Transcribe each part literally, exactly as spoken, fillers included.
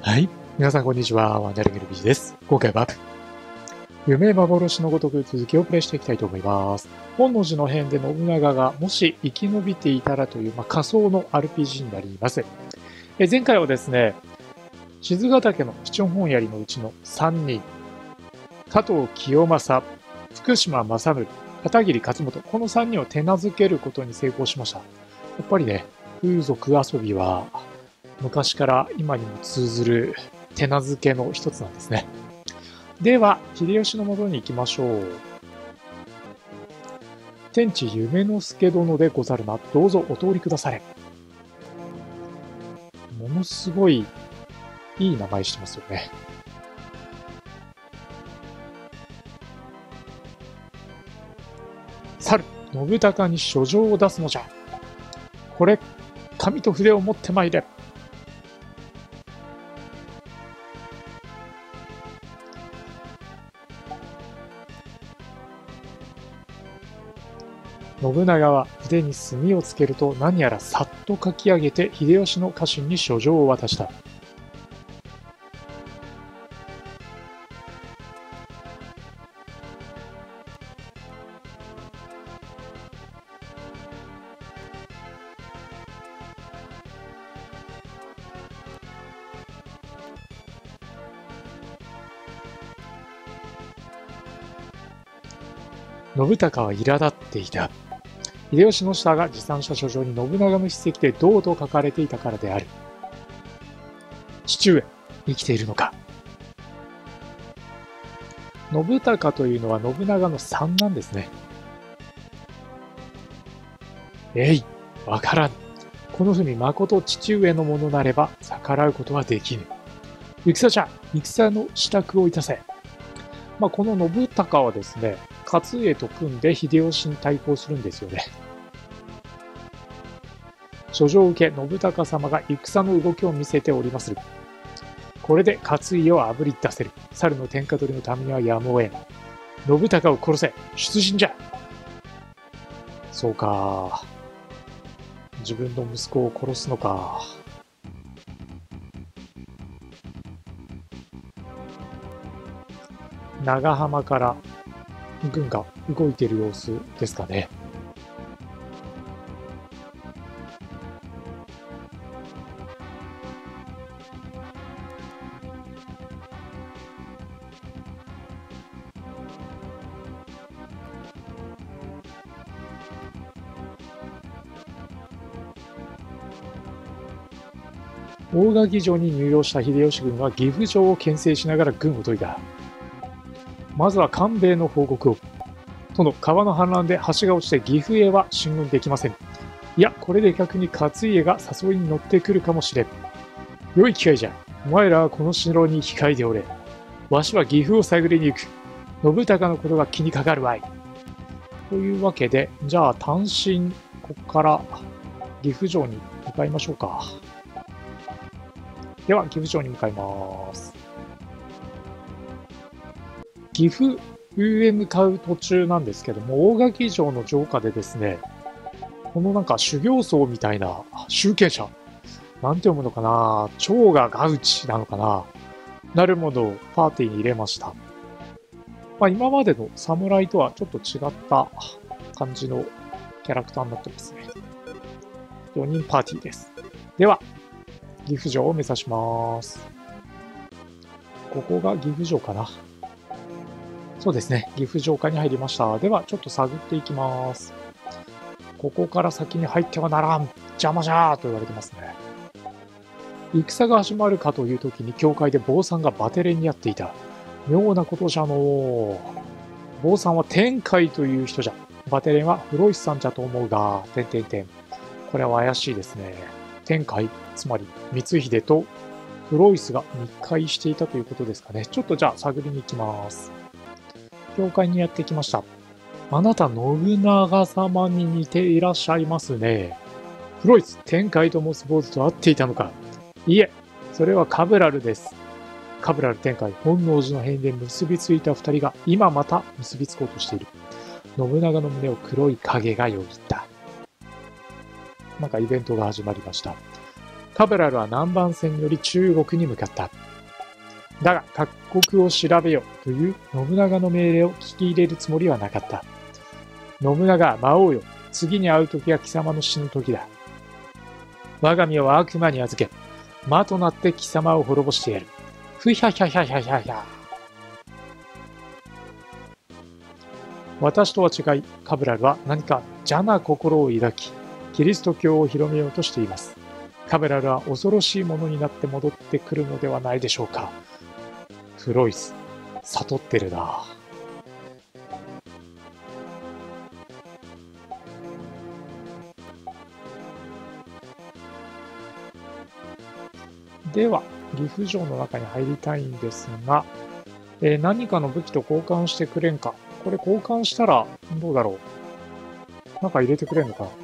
はい。皆さん、こんにちは。ワンダリングルビジです。今回は、夢幻のごとく続きをプレイしていきたいと思います。本能寺の変で信長がもし生き延びていたらという、まあ、仮想の アールピージー になります。え前回はですね、静ヶ岳の七本槍のうちのさんにん、加藤清正、福島正則、片桐勝元、このさんにんを手なずけることに成功しました。やっぱりね、風俗遊びは昔から今にも通ずる手なずけの一つなんですね。では、秀吉のもとに行きましょう。天地夢之助殿でござるな。どうぞお通りくだされ。ものすごいいい名前してますよね。猿、信孝に書状を出すのじゃ。これ、紙と筆を持ってまいれ。信長は筆に墨をつけると何やらさっと書き上げて秀吉の家臣に書状を渡した。信孝は苛立っていた。秀吉の下が持参した書状に信長の筆跡でどうと書かれていたからである。父上、生きているのか。信孝というのは信長の三男ですね。えい、わからん。この文まこと父上のものなれば逆らうことはできぬ。戦じゃ、戦の支度をいたせ。まあ、この信孝はですね、勝家と組んで秀吉に対抗するんですよね。書状を受け、信孝様が戦の動きを見せておりまする。これで勝家をあぶり出せる。猿の天下取りのためにはやむを得ん。信孝を殺せ。出陣じゃ。そうか。自分の息子を殺すのか。長浜から軍が動いている様子ですかね。大垣城に入城した秀吉軍は岐阜城を牽制しながら軍を解いた。まずは官兵衛の報告を。殿、川の氾濫で橋が落ちて岐阜へは進軍できません。いや、これで逆に勝家が誘いに乗ってくるかもしれん。良い機会じゃ。お前らはこの城に控えておれ。わしは岐阜を探りに行く。信孝のことが気にかかるわい。というわけで、じゃあ単身、ここから岐阜城に向かいましょうか。では、岐阜城に向かいます。岐阜へ向かう途中なんですけども、大垣城の城下でですね、このなんか修行僧みたいな集権者、なんて読むのかな、蝶がガウチなのかな、なるものをパーティーに入れました。まあ、今までの侍とはちょっと違った感じのキャラクターになってますね。よにんパーティーです。では、岐阜城を目指します。ここが岐阜城かな。そうですね。岐阜城下に入りました。では、ちょっと探っていきます。ここから先に入ってはならん。邪魔じゃーと言われてますね。戦が始まるかという時に教会で坊さんがバテレにやっていた。妙なことじゃのー。坊さんは天海という人じゃ。バテレンはフロイスさんじゃと思うが、てんてんてん。これは怪しいですね。天海、つまり光秀とフロイスが密会していたということですかね。ちょっとじゃあ探りに行きます。教会にやってきました。あなた、信長様に似ていらっしゃいますね。フロイス、天海と申す坊主と会っていたのか。いえ、それはカブラルです。カブラル天海、本能寺の変で結びついた二人が今また結びつこうとしている。信長の胸を黒い影がよぎった。なんかイベントが始まりました。 カブラルは南蛮船により中国に向かった。だが、各国を調べよという信長の命令を聞き入れるつもりはなかった。信長、魔王よ。次に会う時は貴様の死ぬ時だ。我が身を悪魔に預け、魔となって貴様を滅ぼしてやる。ふひゃひゃひゃひゃひゃひゃ。私とは違い、カブラルは何か邪な心を抱き、キリスト教を広めようとしています。カブラルは恐ろしいものになって戻ってくるのではないでしょうか。フロイス、悟ってるな。では、岐阜城の中に入りたいんですが、えー、何かの武器と交換してくれんか。これ交換したら、どうだろう。なんか入れてくれんのかな。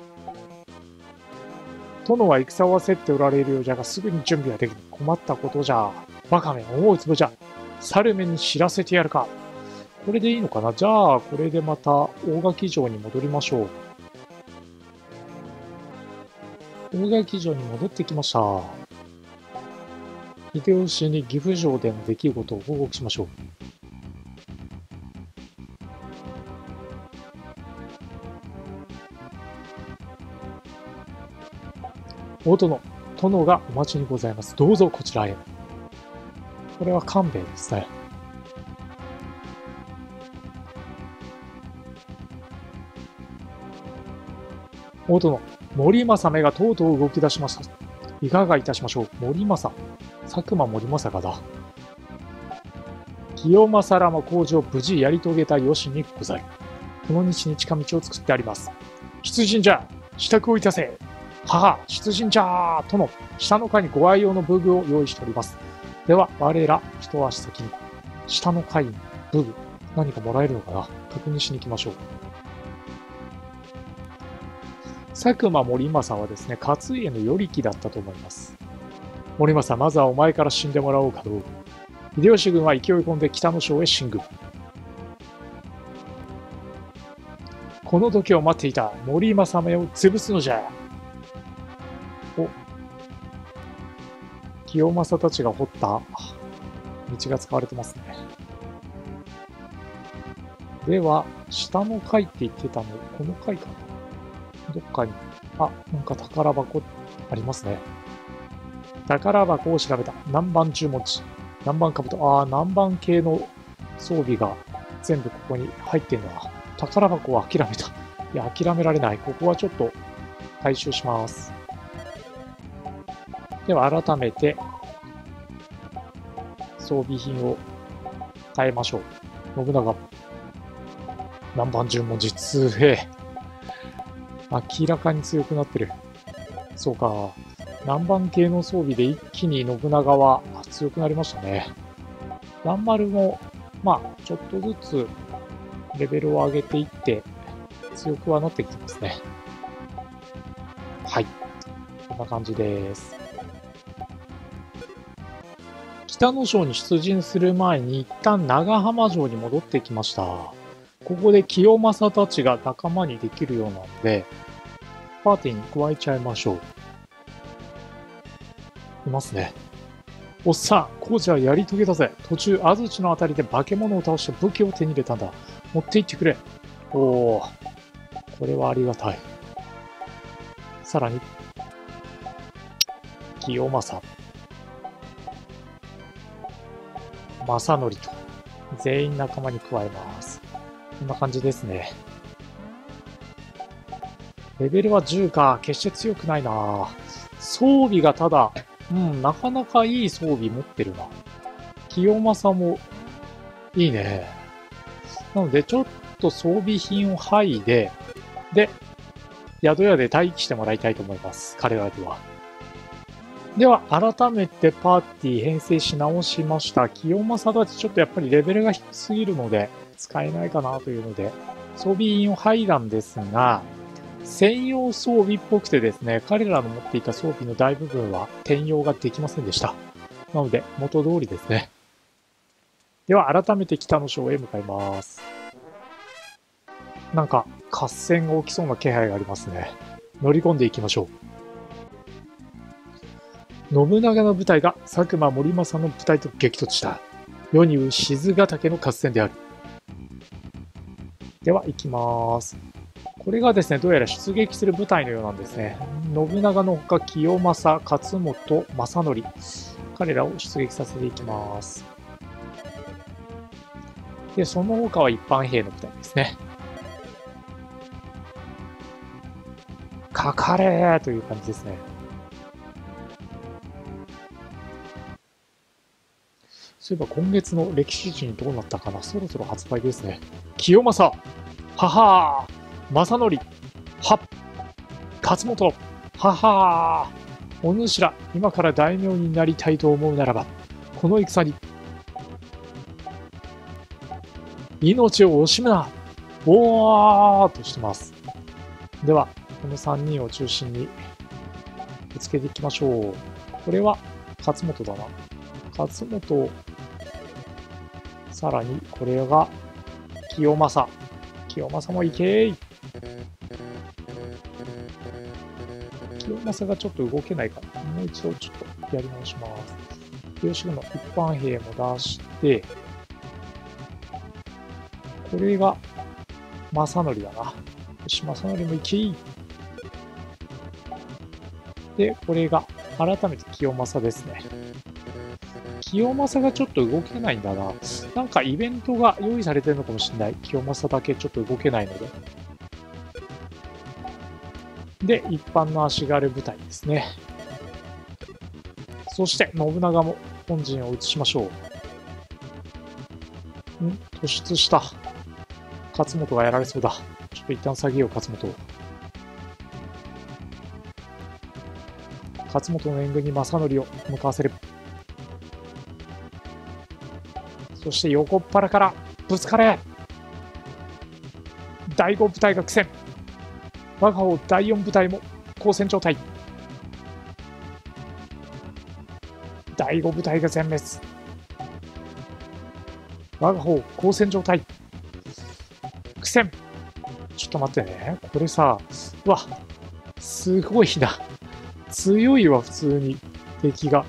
殿は戦を焦っておられるようじゃが、すぐに準備はできる。困ったことじゃ。バカめ、思うつぼじゃ。猿めに知らせてやるか。これでいいのかな。じゃあ、これでまた大垣城に戻りましょう。大垣城に戻ってきました。秀吉に岐阜城での出来事を報告しましょう。大殿、殿がお待ちにございます。どうぞこちらへ。これは官兵衛ですね。大殿、森政めがとうとう動き出しました。いかがいたしましょう。森政。佐久間森政がだ。清正らの工事を無事やり遂げたよしにござい。この道に近道を作ってあります。出陣じゃ、支度をいたせ。はは、出陣じゃー殿、下の階にご愛用の武具を用意しております。では、我ら一足先に、下の階に武具、何かもらえるのかな。確認しに行きましょう。佐久間森政はですね、勝家の与力だったと思います。森政、まずはお前から死んでもらおうかどう。秀吉軍は勢い込んで北の省へ進軍。この時を待っていた森政めを潰すのじゃ。お、清正たちが掘った道が使われてますね。では、下の階って言ってたの、この階かな。どっかに、あ、なんか宝箱ありますね。宝箱を調べた。南蛮十文字。南蛮兜。ああ、南蛮系の装備が全部ここに入ってんだな。宝箱は諦めた。いや、諦められない。ここはちょっと回収します。では、改めて、装備品を変えましょう。信長。南蛮十文字通兵。明らかに強くなってる。そうか。南蛮系の装備で一気に信長は強くなりましたね。蘭丸も、まあ、ちょっとずつレベルを上げていって強くはなってきてますね。はい。こんな感じです。北の省に出陣する前に一旦長浜城に戻ってきました。ここで清正たちが仲間にできるようなので、パーティーに加えちゃいましょう。いますね。おっさん、工事はやり遂げたぜ。途中、安土のあたりで化け物を倒して武器を手に入れたんだ。持って行ってくれ。おー、これはありがたい。さらに、清正、正則と、全員仲間に加えます。こんな感じですね。レベルはじゅうか。決して強くないな。装備がただ、うん、なかなかいい装備持ってるな。清正もいいね。なので、ちょっと装備品を剥いで、で、宿屋で待機してもらいたいと思います。彼らでは。では、改めてパーティー編成し直しました。清正たちちょっとやっぱりレベルが低すぎるので、使えないかなというので、装備品を剥いだんですが、専用装備っぽくてですね、彼らの持っていた装備の大部分は転用ができませんでした。なので、元通りですね。では、改めて北の省へ向かいます。なんか、合戦が起きそうな気配がありますね。乗り込んでいきましょう。 信長の部隊が佐久間盛政の部隊と激突した。世に言う静ヶ岳の合戦である。では、行きます。これがですね、どうやら出撃する部隊のようなんですね。信長のほか、清正、勝本、正則。彼らを出撃させていきます。で、その他は一般兵の部隊ですね。かかれーという感じですね。そういえば今月の歴史誌にどうなったかな。そろそろ発売ですね。清正、ははー、正則、はっ、勝本、ははー、お主ら、今から大名になりたいと思うならば、この戦に、命を惜しむな、おーとしてます。では、このさんにんを中心にぶつけていきましょう。これは勝本だな。勝本、さらにこれが清正。清正もいけー。清正がちょっと動けないかな。もう一度ちょっとやり直します。よし軍の一般兵も出して、これが正則だな。よし、正則もいけー。で、これが改めて清正ですね。清正がちょっと動けないんだな。なんかイベントが用意されてるのかもしれない。清正だけちょっと動けないので。で、一般の足軽部隊ですね。そして、信長も本陣を移しましょう。ん突出した。勝本がやられそうだ。ちょっと一旦下げよう、勝本を。勝本の援軍に正則を向かわせる。そして横っ腹からぶつかれ。だいご部隊が苦戦。我が方だいよん部隊も交戦状態。だいご部隊が全滅。我が方交戦状態。苦戦。ちょっと待ってね。これさ、うわ、すごいな。強いわ、普通に。敵が。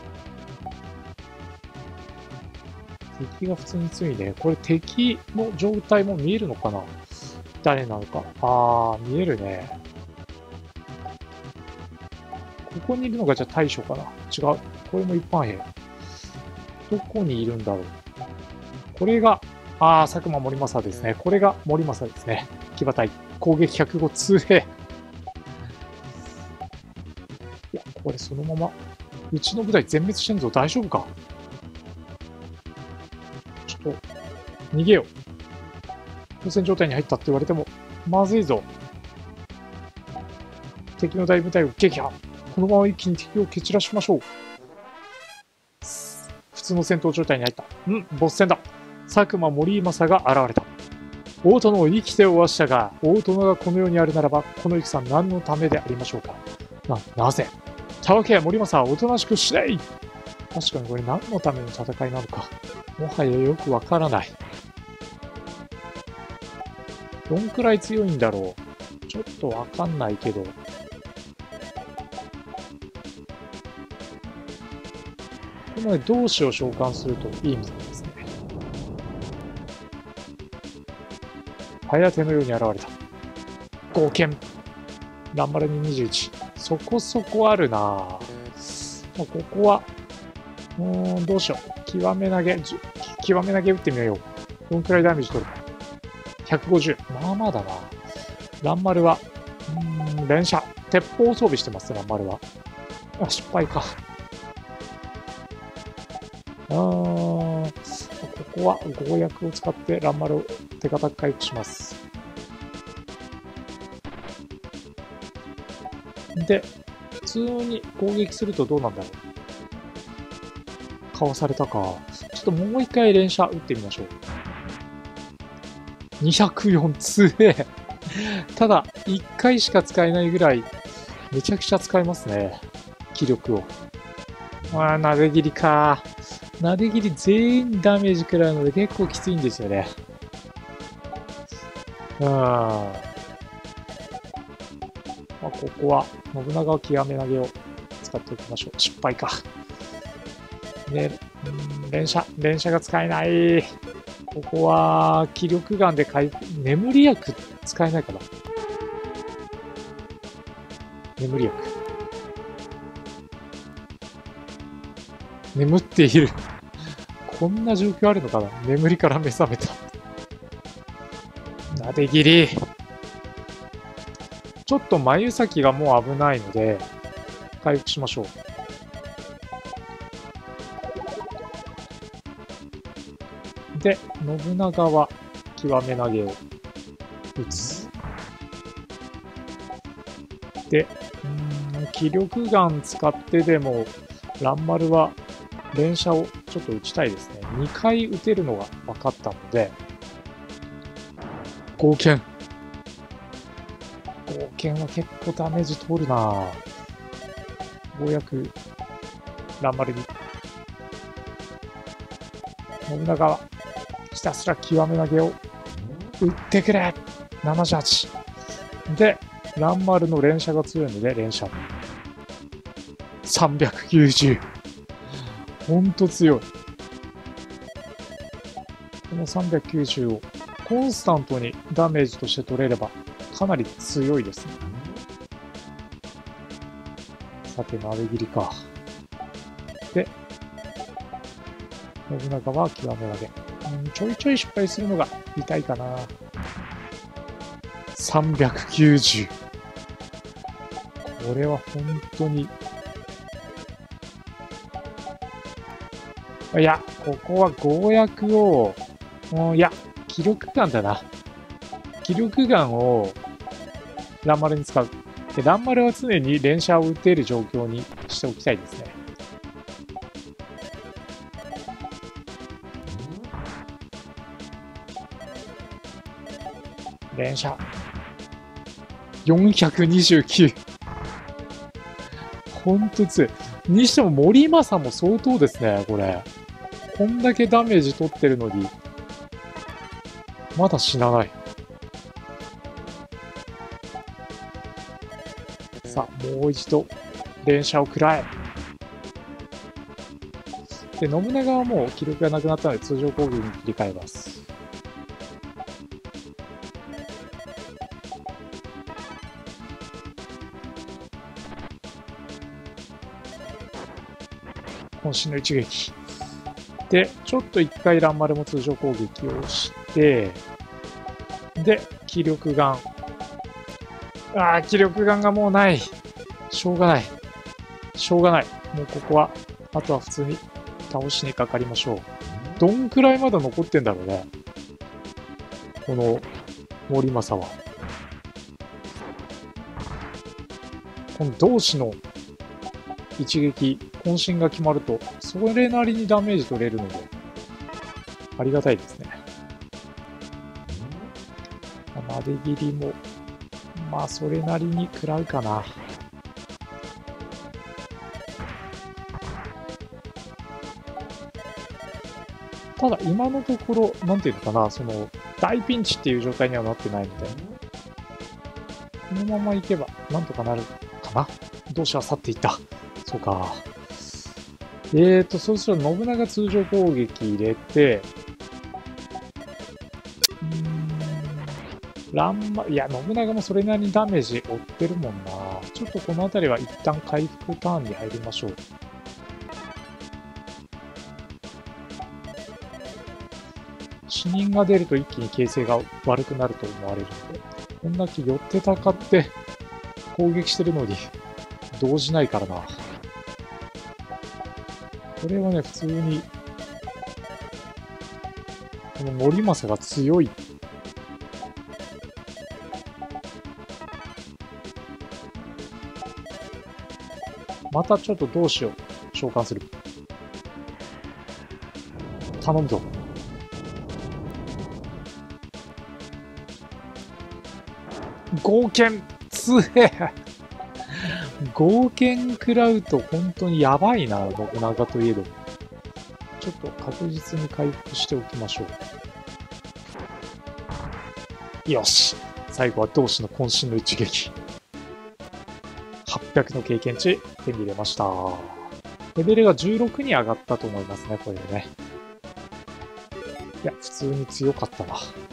敵が普通に強いね。これ敵の状態も見えるのかな？誰なのか。あー、見えるね。ここにいるのがじゃあ大将かな。違う。これも一般兵。どこにいるんだろう。これが、あー、佐久間盛政ですね。これが盛政ですね。騎馬隊。攻撃ひゃくご通兵。いや、これそのまま、うちの部隊全滅してんぞ。大丈夫か？ちょっと、逃げよう。交戦状態に入ったって言われても、まずいぞ。敵の大部隊を撃破。このまま一気に敵を蹴散らしましょう。普通の戦闘状態に入った。うん、ボス戦だ。佐久間盛政が現れた。大殿を生きておわしたが、大殿がこの世にあるならば、この戦何のためでありましょうか。な、なぜ？たわけや盛政はおとなしくしない。確かにこれ何のための戦いなのか。もはやよくわからない。どんくらい強いんだろう。ちょっとわかんないけど。このね、同志を召喚するといいみたいですね。颯のように現れた。合剣。蘭丸ににじゅういち。そこそこあるなぁ。ここは、うーん、どうしよう。極め投げ、極め投げ打ってみよう。どんくらいダメージ取るか。ひゃくごじゅう。まあまあだな。蘭丸は、うーん、連射。鉄砲を装備してます、蘭丸は。あ、失敗か。あー、ここは強薬を使って蘭丸を手堅く回復します。で、普通に攻撃するとどうなんだろう。かわされたか。ちょっともう一回連射打ってみましょう。にひゃくよん通へ。ただ、いっかいしか使えないぐらい、めちゃくちゃ使えますね。気力を。ああ、なで切りか。なで切り全員ダメージ食らうので結構きついんですよね。うん。まあ、ここは、信長は極め投げを使っ使っておきましょう。失敗か。で、うん、連射、連射が使えない。ここは、気力眼で回復、眠り薬使えないかな。眠り薬。眠っている。こんな状況あるのかな。眠りから目覚めた。なで切り。ちょっと眉先がもう危ないので、回復しましょう。で、信長は極め投げを打つ。で、うーん、気力眼使ってでも、蘭丸は連射をちょっと打ちたいですね。にかい打てるのが分かったので、合剣。合剣は結構ダメージ通るなぁ。ようやく、蘭丸に。信長は、ひたすら極め投げを打ってくれ !ななじゅうはち。で、蘭丸の連射が強いので、連射。さんびゃくきゅうじゅう。ほんと強い。このさんびゃくきゅうじゅうをコンスタントにダメージとして取れれば、かなり強いですね。さて、なで切りか。で、信長は極め投げ。うん、ちょいちょい失敗するのが痛いかな。さんびゃくきゅうじゅう。これは本当に。いや、ここは強薬を、うん、いや、気力眼だな。気力眼を蘭丸に使う。で、蘭丸は常に連射を打てる状況にしておきたいですね。連射。よんひゃくにじゅうきゅう。ほんと強い。にしても森政も相当ですね、これ。こんだけダメージ取ってるのに、まだ死なない。さあ、もう一度、連射を食らえ。で、信長はもう気力がなくなったので通常攻撃に切り替えます。渾身の一撃。で、ちょっと一回蘭丸も通常攻撃をして、で、気力眼。ああ、気力眼がもうない。しょうがない。しょうがない。もうここは、あとは普通に倒しにかかりましょう。どんくらいまだ残ってんだろうね。この森政は。この同士の一撃、渾身が決まると、それなりにダメージ取れるので、ありがたいですね。なで切りも、まあ、それなりに食らうかな。ただ、今のところ、なんていうのかな、その、大ピンチっていう状態にはなってないので、このままいけば、なんとかなるかな。同志は去っていった。そうか。えーと、そうすると、信長通常攻撃入れて、うーん、蘭丸、いや、信長もそれなりにダメージ負ってるもんな。ちょっとこの辺りは一旦回復ターンに入りましょう。死人が出ると一気に形勢が悪くなると思われるので、こんだけ寄ってたかって攻撃してるのに動じないからな。これはね、普通に、この森政が強い。またちょっと同志を召喚する。頼むぞ。合剣強え合剣食らうと本当にやばいな、信長といえども。ちょっと確実に回復しておきましょう。よし。最後は同志の渾身の一撃。はっぴゃくの経験値手に入れました。レベルがじゅうろくに上がったと思いますね、これでね。いや、普通に強かったな。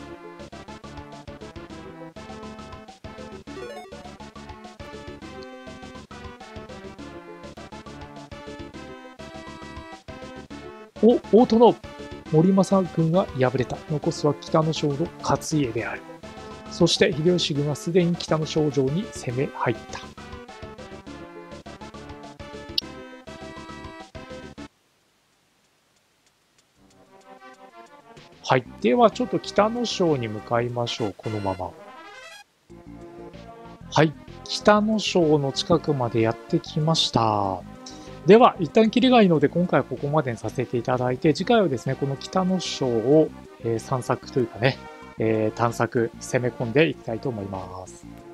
お、大殿森政軍が敗れた。残すは北の将の勝家である。そして秀吉軍はすでに北の将城に攻め入った。はい。では、ちょっと北の省に向かいましょう。このまま。はい。北の省の近くまでやってきました。では、一旦切りがいいので、今回はここまでにさせていただいて、次回はですね、この北の省を、えー、散策というかね、えー、探索、攻め込んでいきたいと思います。